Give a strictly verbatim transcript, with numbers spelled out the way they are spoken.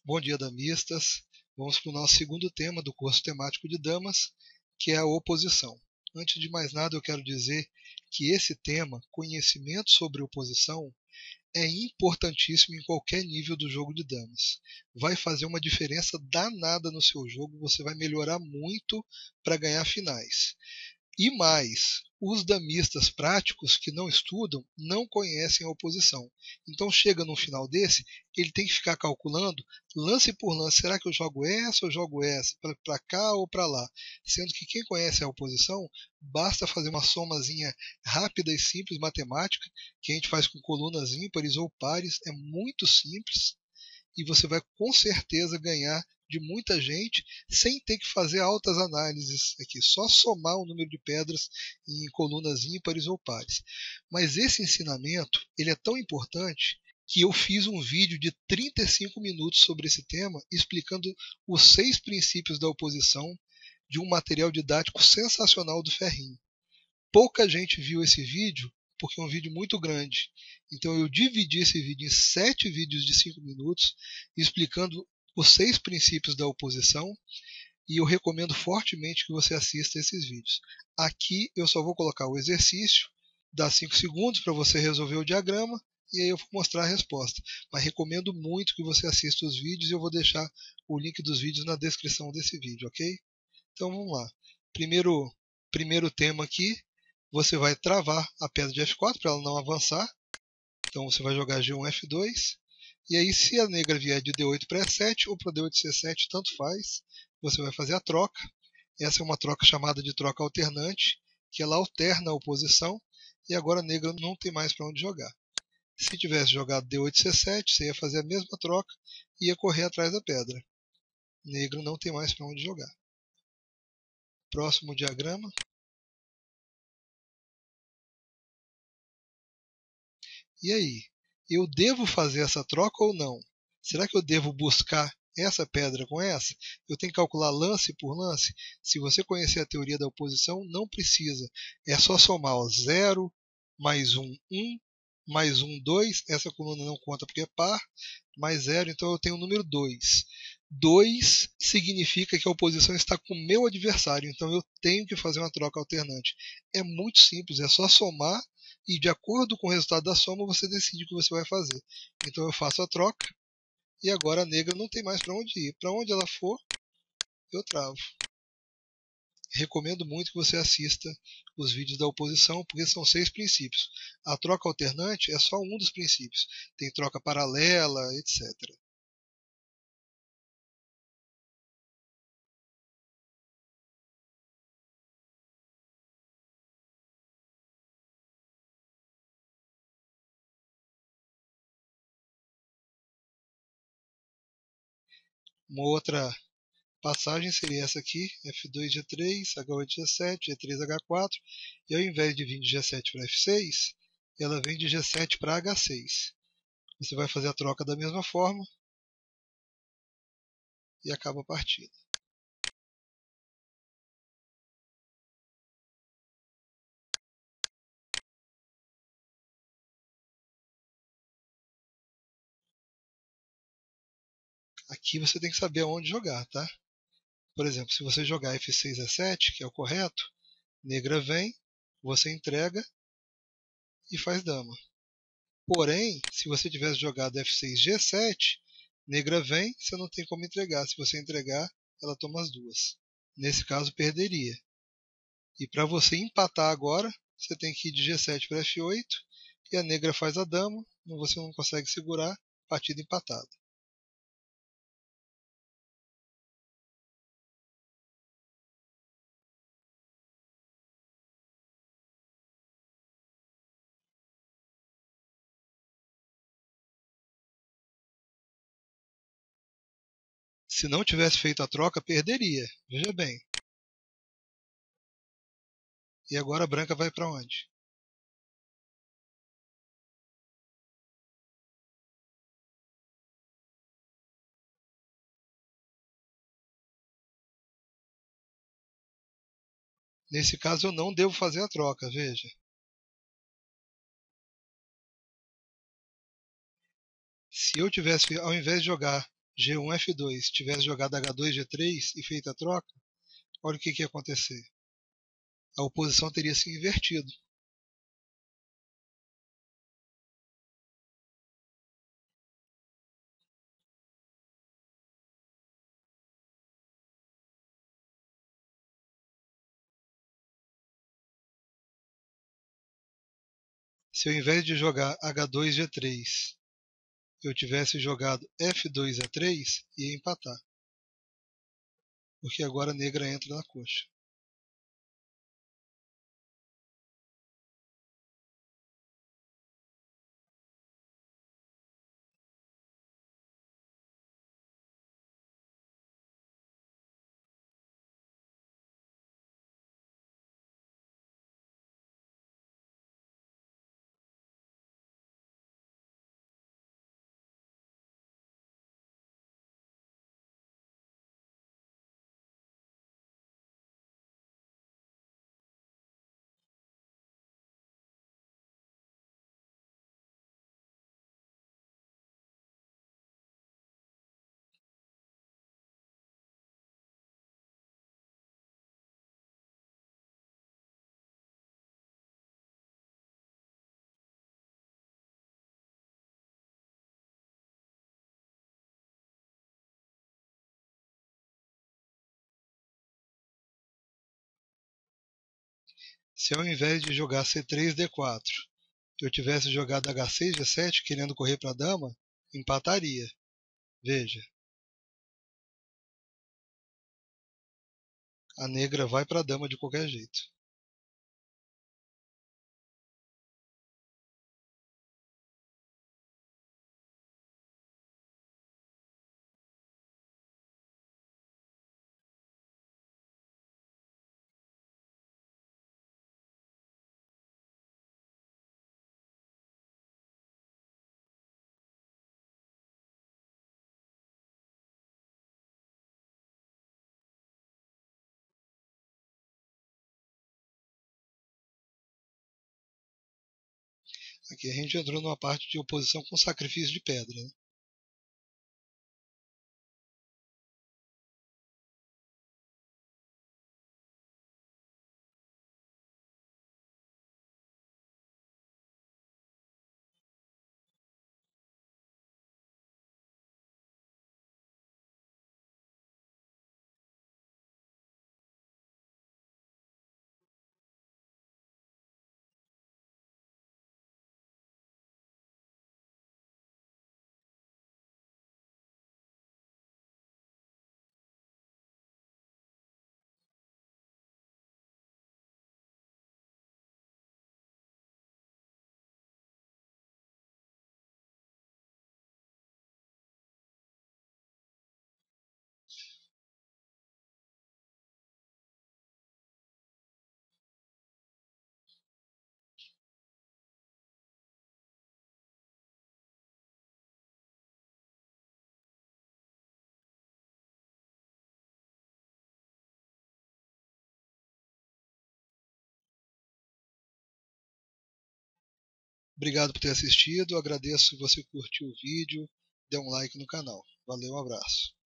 Bom dia, damistas. Vamos para o nosso segundo tema do curso temático de damas, que é a oposição. Antes de mais nada, eu quero dizer que esse tema, conhecimento sobre oposição, é importantíssimo em qualquer nível do jogo de damas. Vai fazer uma diferença danada no seu jogo, você vai melhorar muito para ganhar finais. E mais, os damistas práticos que não estudam não conhecem a oposição. Então chega no final desse, ele tem que ficar calculando lance por lance. Será que eu jogo essa ou jogo essa? Para cá ou para lá? Sendo que quem conhece a oposição, basta fazer uma somazinha rápida e simples, matemática, que a gente faz com colunas ímpares ou pares. É muito simples e você vai com certeza ganhar de muita gente sem ter que fazer altas análises aqui, só somar o número de pedras em colunas ímpares ou pares. Mas esse ensinamento ele é tão importante que eu fiz um vídeo de trinta e cinco minutos sobre esse tema, explicando os seis princípios da oposição de um material didático sensacional do Ferrinho. Pouca gente viu esse vídeo porque é um vídeo muito grande. Então eu dividi esse vídeo em sete vídeos de cinco minutos, explicando os seis princípios da oposição, e eu recomendo fortemente que você assista esses vídeos. Aqui eu só vou colocar o exercício, dá cinco segundos para você resolver o diagrama, e aí eu vou mostrar a resposta. Mas recomendo muito que você assista os vídeos, e eu vou deixar o link dos vídeos na descrição desse vídeo, ok? Então vamos lá. Primeiro, primeiro tema aqui, você vai travar a pedra de F quatro para ela não avançar. Então você vai jogar G um F dois. E aí, se a negra vier de D oito para E sete ou para D oito C sete, tanto faz, você vai fazer a troca. Essa é uma troca chamada de troca alternante, que ela alterna a oposição, e agora a negra não tem mais para onde jogar. Se tivesse jogado D oito C sete, você ia fazer a mesma troca e ia correr atrás da pedra. Negro não tem mais para onde jogar. Próximo diagrama. E aí, eu devo fazer essa troca ou não? Será que eu devo buscar essa pedra com essa? Eu tenho que calcular lance por lance? Se você conhecer a teoria da oposição, não precisa. É só somar zero, mais um, um, mais um, dois. Essa coluna não conta porque é par, mais zero, então eu tenho o número dois. dois significa que a oposição está com o meu adversário, então eu tenho que fazer uma troca alternante. É muito simples, é só somar e de acordo com o resultado da soma você decide o que você vai fazer. Então eu faço a troca e agora a negra não tem mais para onde ir. Para onde ela for, eu travo. Recomendo muito que você assista os vídeos da oposição, porque são seis princípios. A troca alternante é só um dos princípios. Tem troca paralela, etcétera. Uma outra passagem seria essa aqui, F dois G três, H oito G sete, G três H quatro, e ao invés de vir de G sete para F seis, ela vem de G sete para H seis. Você vai fazer a troca da mesma forma e acaba a partida. Aqui você tem que saber aonde jogar, tá? Por exemplo, se você jogar F seis E sete, que é o correto, negra vem, você entrega e faz dama. Porém, se você tivesse jogado F seis G sete, negra vem, você não tem como entregar. Se você entregar, ela toma as duas. Nesse caso, perderia. E para você empatar agora, você tem que ir de G sete para F oito, e a negra faz a dama, você não consegue segurar, partida empatada. Se não tivesse feito a troca, perderia. Veja bem. E agora a branca vai para onde? Nesse caso eu não devo fazer a troca, veja. Se eu tivesse, ao invés de jogar G um F dois tivesse jogado H dois G três e feito a troca, olha o que, que ia acontecer. A oposição teria se invertido. Se ao invés de jogar H dois G três, eu tivesse jogado F dois E três, ia empatar. Porque agora a negra entra na coxa. Se ao invés de jogar C três D quatro, eu tivesse jogado H seis G sete querendo correr para a dama, empataria. Veja. A negra vai para a dama de qualquer jeito. Aqui a gente entrou numa parte de oposição com sacrifício de pedra, né? Obrigado por ter assistido, agradeço se você curtiu o vídeo, dê um like no canal. Valeu, um abraço.